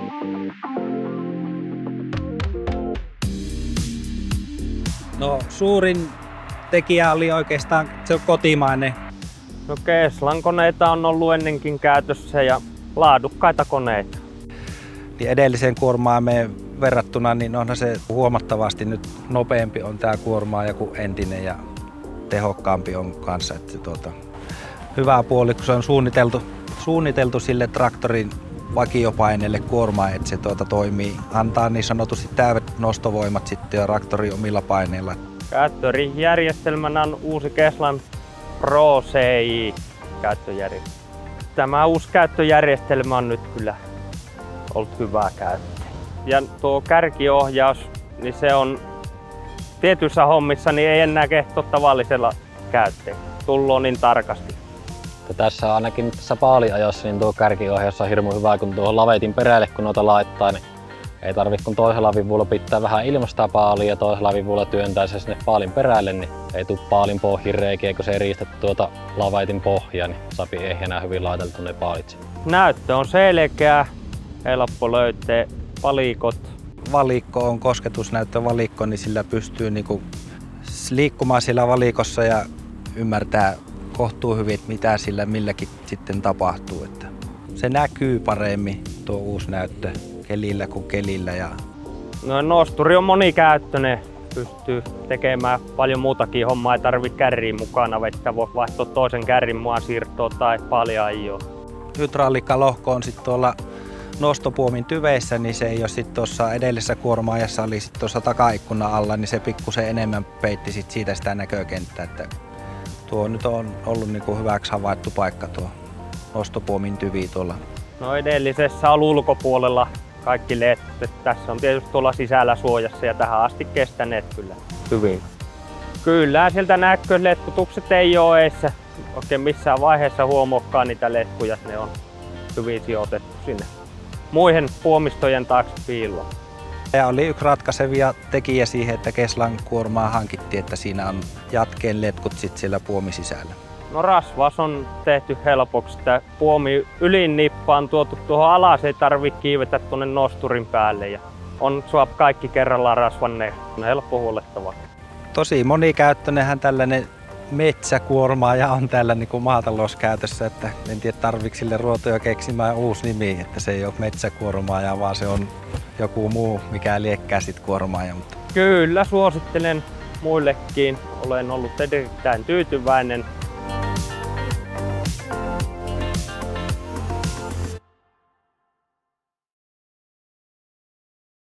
No suurin tekijä oli oikeastaan se kotimainen. No Keslan koneita on ollut ennenkin käytössä ja laadukkaita koneita. Niin edelliseen kuormaamme verrattuna niin onhan se huomattavasti nyt nopeampi on tämä kuormaaja kuin entinen ja tehokkaampi on kanssa. Että hyvä puoli, kun se on suunniteltu sille traktorin vakiopaineelle kuormaa, että se toimii. Antaa niin sanotusti täydet nostovoimat sitten jo traktorin omilla paineilla. Käyttöjärjestelmänä on uusi Keslan Pro CI käyttöjärjestelmä. Tämä uusi käyttöjärjestelmä on nyt kyllä ollut hyvää käyttöä. Ja tuo kärkiohjaus, niin se on tietyissä hommissa niin ei enää kehto tavallisella käyttäjällä. Tullut niin tarkasti. Tässä ainakin tässä paaliajossa niin tuo kärkiohjaus on hirmu hyvä, kun tuohon lavetin perälle kun noita laittaa, niin ei tarvitse kun toisella vivulla pitää vähän ilmasta paalia ja toisella vivulla työntää se sinne paalin perälle, niin ei tule paalin pohjin reikiä, kun se eristät tuota lavetin pohjaa, niin sapi ehjänä hyvin laiteltu ne paalit. Näyttö on selkeä, helppo löytää valikot. Valikko on kosketusnäyttövalikko, niin sillä pystyy liikkumaan siellä valikossa ja ymmärtää kohtuu hyvin, että mitä sillä milläkin sitten tapahtuu. Että se näkyy paremmin tuo uusi näyttö kelillä kuin kelillä. No, nosturi on monikäyttöinen, pystyy tekemään paljon muutakin hommaa, ei tarvitse kärriä mukana, että voi vaihtaa toisen kärrin mukaan siirtoa tai paljon ajoa. Hydrauliikkalohko on sitten tuolla nostopuomin tyveissä, niin se ei ole sitten tuossa edellisessä kuormaajassa oli sitten tuossa takaikkunan alla, niin se pikkusen enemmän peitti siitä sitä näkökenttää. Että tuo nyt on ollut hyväksi havaittu paikka tuo nostopuomin tyvi tuolla. No edellisessä on ulkopuolella kaikki LED. Tässä on tietysti tuolla sisällä suojassa ja tähän asti kestäneet kyllä hyvin. Kyllä sieltä näkyy, letkutukset ei ole eessä oikein missään vaiheessa huomaakaan niitä letkuja. Ne on hyvin sijoitettu sinne muihin puomistojen taakse piiloon. Ja oli yksi ratkaisevia tekijä siihen, että Keslan kuormaa hankittiin, että siinä on jatkeen letkut sit siellä puomin sisällä. No rasvaus on tehty helpoksi, että puomi ylinnippa on tuotu tuohon alas, ei tarvitse kiivetä tuonne nosturin päälle ja on suop kaikki kerrallaan rasvanne, on helppo huolettava. Tosi monikäyttöinenhän tällainen metsäkuormaaja on täällä maatalouskäytössä, että en tiedä tarvitseeko sille ruotoja keksimään uusi nimi, että se ei ole metsäkuormaaja, vaan se on joku muu, mikä liekkää sit kuormaaja. Kyllä suosittelen muillekin, olen ollut erittäin tyytyväinen.